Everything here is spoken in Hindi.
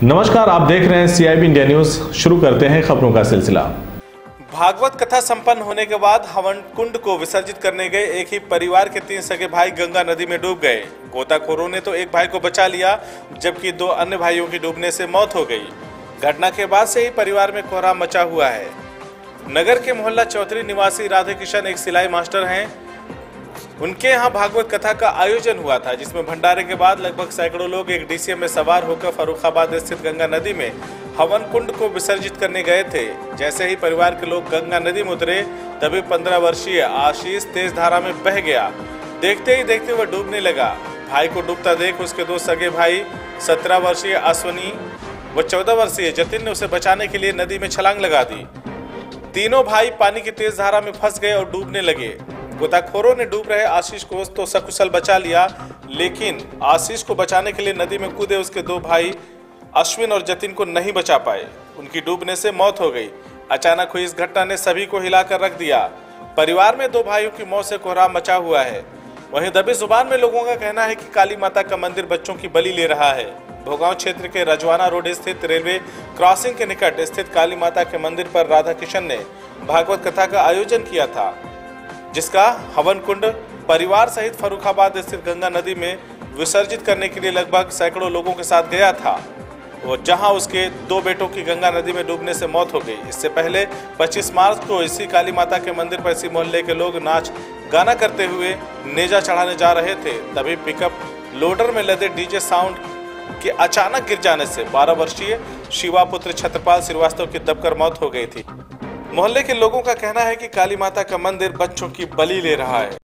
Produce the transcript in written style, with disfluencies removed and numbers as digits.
नमस्कार, आप देख रहे हैं CIB इंडिया न्यूज। शुरू करते हैं खबरों का सिलसिला। भागवत कथा संपन्न होने के बाद हवन कुंड को विसर्जित करने गए एक ही परिवार के 3 सगे भाई गंगा नदी में डूब गए। गोताखोरों ने तो एक भाई को बचा लिया, जबकि 2 अन्य भाइयों की डूबने से मौत हो गई। घटना के बाद से ही परिवार में कोहराम मचा हुआ है। नगर के मोहल्ला चौधरी निवासी राधे किशन एक सिलाई मास्टर हैं। उनके यहाँ भागवत कथा का आयोजन हुआ था, जिसमें भंडारे के बाद लगभग सैकड़ों लोग एक DCM में सवार होकर फर्रुखाबाद स्थित गंगा नदी में हवन कुंड को विसर्जित करने गए थे। जैसे ही परिवार के लोग गंगा नदी में उतरे, तभी 15 वर्षीय आशीष तेज धारा में बह गया। देखते ही देखते वह डूबने लगा। भाई को डूबता देख उसके 2 सगे भाई 17 वर्षीय अश्वनी व 14 वर्षीय जतिन ने उसे बचाने के लिए नदी में छलांग लगा दी। तीनों भाई पानी की तेज धारा में फंस गए और डूबने लगे। गोताखोरों ने डूब रहे आशीष को तो सकुशल बचा लिया, लेकिन आशीष को बचाने के लिए नदी में कूदे उसके 2 भाई अश्विन और जतिन को नहीं बचा पाए। उनकी डूबने से मौत हो गई। अचानक हुई इस घटना ने सभी को हिलाकर रख दिया। परिवार में 2 भाइयों की मौत से कोहराम मचा हुआ है। वहीं दबी जुबान में लोगों का कहना है कि काली माता का मंदिर बच्चों की बलि ले रहा है। भोगांव क्षेत्र के रजवाना रोड स्थित रेलवे क्रॉसिंग के निकट स्थित काली माता के मंदिर पर राधा किशन ने भागवत कथा का आयोजन किया था, जिसका हवन कुंड परिवार सहित फर्रुखाबाद स्थित गंगा नदी में विसर्जित करने के लिए लगभग सैकड़ों लोगों के साथ गया था, और जहां उसके 2 बेटों की गंगा नदी में डूबने से मौत हो गई। इससे पहले 25 मार्च को इसी काली माता के मंदिर पर इसी मोहल्ले के लोग नाच गाना करते हुए नेजा चढ़ाने जा रहे थे। तभी पिकअप लोडर में लदे DJ साउंड के अचानक गिर जाने से 12 वर्षीय शिवा पुत्र छत्रपाल श्रीवास्तव की दबकर मौत हो गई थी। मोहल्ले के लोगों का कहना है कि काली माता का मंदिर बच्चों की बलि ले रहा है।